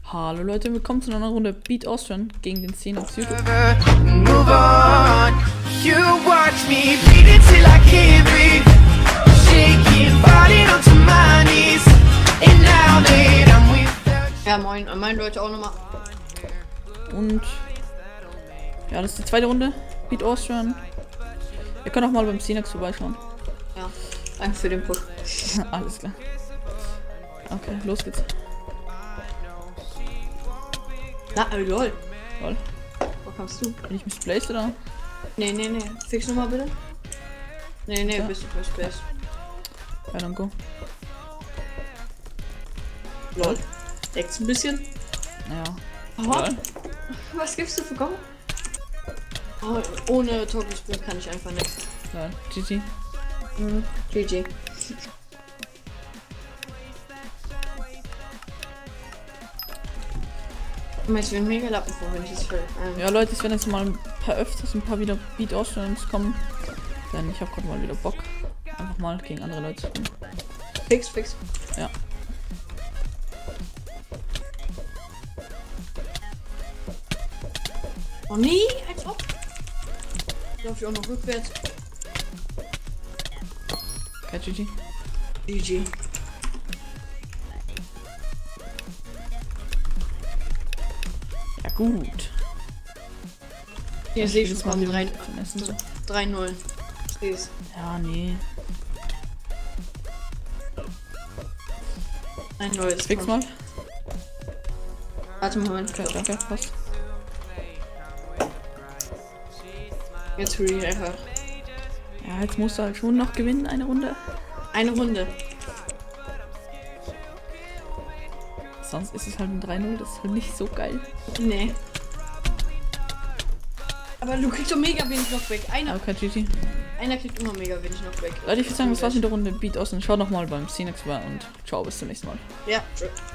Hallo Leute, willkommen zu einer Runde Beat Austrian gegen den 10 auf YouTube. Move on. You watch me beat it till I can't breathe. Shaking, falling onto my knees. And now that I'm without you. Ja, moin Leute auch nochmal. Und ja, das ist die zweite Runde Beat Austrian. Ihr könnt auch mal beim Cinex vorbeischauen. Ja, danke für den Push. Alles klar. Okay, los geht's. Na, lol. Lol. Wo kommst du? Bin ich misplaced oder? Nee. Fix nochmal bitte. Nee, Ja. bist du misplaced. Ja, dann go. Lol. Deckt's ein bisschen. Ja. Oh, Lol. was gibst du für Kommen? Oh, ohne Token Spin kann ich einfach nicht. Lol. GG. GG. Ich bin mega Lappen vor, wenn ich das will. Ja Leute, es werden jetzt mal ein paar wieder Beat Austrians kommen. Denn ich habe gerade mal wieder Bock. Einfach mal gegen andere Leute zu spielen. Fix. Ja. Oh nee, als ob. Lauf ich auch noch rückwärts. Okay, GG. GG. Ja gut. Hier sehe ich Jedes schon Mal mal wieder vermessen, so. 3-0. Seh's. Ja, nee. 1-0 ist Fix mal. Warte mal, Okay, danke, passt. jetzt real einfach. Ja, jetzt musst du halt schon noch gewinnen, eine Runde. Eine Runde. Sonst ist es halt ein 3-0, das ist halt nicht so geil. Nee. Aber du kriegst doch mega wenig noch weg. Okay, GG. Einer kriegt immer mega wenig noch weg. Leute, ich würde sagen, das war's mit der Runde Beat aus und schaut nochmal beim Cinex vorbei und ciao, bis zum nächsten Mal. Ja,